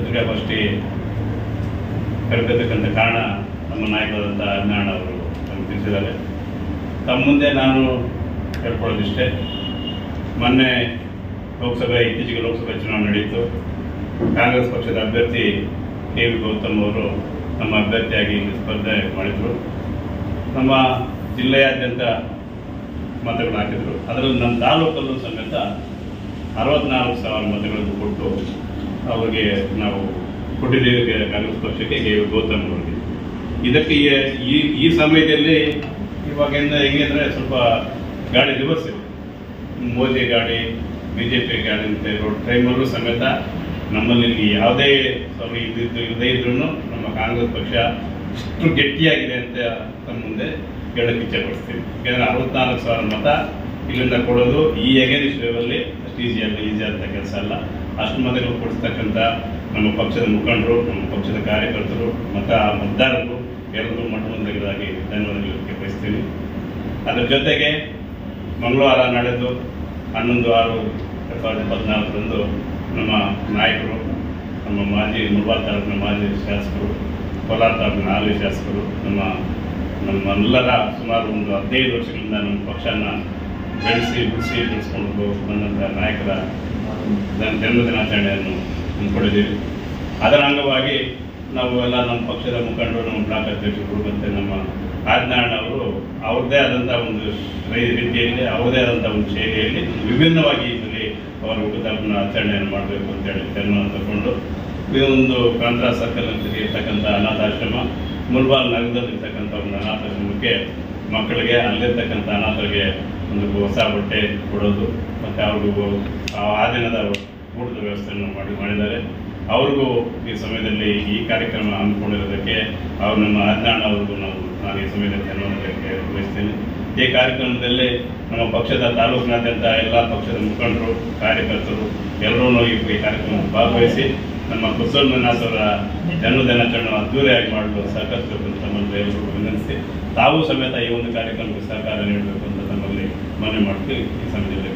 ಪತ್ರಿಕಾಗೋಷ್ಠಿ ಕರೆದಿರ್ತಕ್ಕಂಥ ಕಾರಣ ನಮ್ಮ ನಾಯಕರಾದಂಥ ಅಜ್ಞಾನ ಅವರು ನಮಗೆ ತಿಳಿಸಿದ್ದಾರೆ. ತಮ್ಮ ಮುಂದೆ ನಾನು ಹೇಳ್ಕೊಳ್ಳೋದಿಷ್ಟೇ, ಮೊನ್ನೆ ಇತ್ತೀಚೆಗೆ ಲೋಕಸಭೆ ಚುನಾವಣೆ ನಡೆಯಿತು. ಕಾಂಗ್ರೆಸ್ ಪಕ್ಷದ ಅಭ್ಯರ್ಥಿ ಕೆ ವಿ ಗೌತಮ್ ಅವರು ನಮ್ಮ ಅಭ್ಯರ್ಥಿಯಾಗಿ ಸ್ಪರ್ಧೆ ಮಾಡಿದರು. ನಮ್ಮ ಜಿಲ್ಲೆಯಾದ್ಯಂತ ಮತಗಳು ಹಾಕಿದರು. ಅದರಲ್ಲಿ ನಮ್ಮ ತಾಲೂಕಲ್ಲೂ ಸಮೇತ 64,000 ಮತಗಳನ್ನು ಕೊಟ್ಟು ಅವರಿಗೆ ನಾವು ಕೊಟ್ಟಿದ್ದೇವೆ ಕಾಂಗ್ರೆಸ್ ಪಕ್ಷಕ್ಕೆ, ಕೆ ವಿ ಗೌತಮ್ ಅವರಿಗೆ. ಇದಕ್ಕೆ ಈ ಸಮಯದಲ್ಲಿ ಇವಾಗಿಂದ ಹೆಂಗೆ ಅಂದರೆ ಸ್ವಲ್ಪ ಗಾಡಿ ರಿವರ್ಸ್ ಇದೆ. ಮೋದಿ ಗಾಡಿ, ಬಿಜೆಪಿ ಗಾಡಿ ಅಂತ ಇರೋ ಟೈಮಲ್ಲೂ ಸಮೇತ ನಮ್ಮಲ್ಲಿ ಯಾವುದೇ ಇದೇ ಇದ್ರೂ ನಮ್ಮ ಕಾಂಗ್ರೆಸ್ ಪಕ್ಷ ಇಷ್ಟು ಗಟ್ಟಿಯಾಗಿದೆ ಅಂತ ತಮ್ಮ ಮುಂದೆ ಹೇಳಕ್ಕೆ ಇಚ್ಛೆ ಪಡಿಸ್ತೀವಿ. ಯಾಕಂದರೆ 64,000 ಮತ ಇಲ್ಲಿಂದ ಕೊಡೋದು ಈ ಅಗೇನಿಸ್ಟ್ ವೇವಲ್ಲಿ ಅಷ್ಟು ಈಸಿ ಅಂತ ಕೆಲಸ ಅಲ್ಲ. ಅಷ್ಟು ಮತಗಳು ಕೊಡಿಸ್ತಕ್ಕಂಥ ನಮ್ಮ ಪಕ್ಷದ ಮುಖಂಡರು, ನಮ್ಮ ಪಕ್ಷದ ಕಾರ್ಯಕರ್ತರು ಮತ್ತು ಮತದಾರರು ಎಲ್ಲರೂ ಮೊಟ್ಟಮೊದಲಾಗಿ ಧನ್ಯವಾದಗಳು ಬಯಸ್ತೀನಿ. ಅದರ ಜೊತೆಗೆ ಮಂಗಳವಾರ ನಡೆದು 11/6/2014 ನಮ್ಮ ನಾಯಕರು, ನಮ್ಮ ಮುಳಬಾಗಿಲು ತಾಲೂಕಿನ ಮಾಜಿ ಶಾಸಕರು, ಕೋಲಾರ ತಾಲೂಕಿನ ಹಾಲಿ ಶಾಸಕರು, ನಮ್ಮೆಲ್ಲರ ಸುಮಾರು ಒಂದು 15 ವರ್ಷಗಳಿಂದ ನಮ್ಮ ಪಕ್ಷನ ಬೆಳೆಸ್ಕೊಂಡು ಬಂದಂಥ ನಾಯಕರ ಜನ್ಮದಿನಾಚರಣೆಯನ್ನು ಹಮ್ಮಿಕೊಂಡಿದ್ದೀವಿ. ಅದರ ಅಂಗವಾಗಿ ನಾವು ಎಲ್ಲ ನಮ್ಮ ಪಕ್ಷದ ಮುಖಂಡರು, ನಮ್ಮ ಬ್ಲಾಕ್ ಅಧ್ಯಕ್ಷರು ಮತ್ತು ನಮ್ಮ ಆಜ್ಞಾನ ಅವರು ಅವ್ರದ್ದೇ ಆದಂಥ ಒಂದು ರೀತಿಯಲ್ಲಿ, ಅವ್ರದ್ದೇ ಆದಂಥ ಒಂದು ಶೈಲಿಯಲ್ಲಿ ವಿಭಿನ್ನವಾಗಿ ಇದರಲ್ಲಿ ಅವರ ಹುಟ್ಟುಹಬ್ಬನ ಆಚರಣೆಯನ್ನು ಮಾಡಬೇಕು ಅಂತೇಳಿ ತೀರ್ಮಾನ ತಗೊಂಡು ಈ ಒಂದು ಕಾಂತರ ಸರ್ಕಲ್ ಅಂತ ಇರ್ತಕ್ಕಂಥ ಅನಾಥಾಶ್ರಮ, ಮುಳಬಾಗಿಲು ನಗರದಲ್ಲಿರ್ತಕ್ಕಂಥ ಒಂದು ಅನಾಥಾಶ್ರಮಕ್ಕೆ ಮಕ್ಕಳಿಗೆ, ಅಲ್ಲಿರ್ತಕ್ಕಂಥ ಅನಾಥರಿಗೆ ಒಂದು ಹೊಸ ಬಟ್ಟೆ ಕೊಡೋದು ಮತ್ತು ಅವ್ರಿಗೂ ಆ ದಿನದ ಊಟದ ವ್ಯವಸ್ಥೆಯನ್ನು ಮಾಡಿದ್ದಾರೆ. ಅವ್ರಿಗೂ ಈ ಸಮಯದಲ್ಲಿ ಈ ಕಾರ್ಯಕ್ರಮ ಹಮ್ಮಿಕೊಂಡಿರೋದಕ್ಕೆ ನಮ್ಮ ಅಜ್ಞಾನ ಅವ್ರಿಗೂ ನಾನು ಈ ಸಮಯದಲ್ಲಿ ಧನ್ಯವಾದಕ್ಕೆ ಬಯಸ್ತೇನೆ. ಈ ಕಾರ್ಯಕ್ರಮದಲ್ಲಿ ನಮ್ಮ ಪಕ್ಷದ ತಾಲೂಕಿನಾದ್ಯಂತ ಎಲ್ಲ ಪಕ್ಷದ ಮುಖಂಡರು, ಕಾರ್ಯಕರ್ತರು ಎಲ್ಲರೂ ಈ ಕಾರ್ಯಕ್ರಮದಲ್ಲಿ ಭಾಗವಹಿಸಿ ನಮ್ಮ ಬಸವಣ್ಣನಾಥ್ ಅವರ ಜನ್ಮದಿನಾಚರಣೆ ಅದ್ದೂರಿಯಾಗಿ ಮಾಡಲು ಸಹಕರಿಸಬೇಕು ಅಂತ ತಮ್ಮಲ್ಲಿ ಎಲ್ಲರೂ ವಿನಂತಿಸಿ, ತಾವು ಸಮೇತ ಈ ಒಂದು ಕಾರ್ಯಕ್ರಮಕ್ಕೆ ಸಹಕಾರ ನೀಡಬೇಕು ಅಂತ ತಮ್ಮಲ್ಲಿ ಮನವಿ ಮಾಡ್ತೀವಿ. ಈ ಸಮಯದಲ್ಲಿ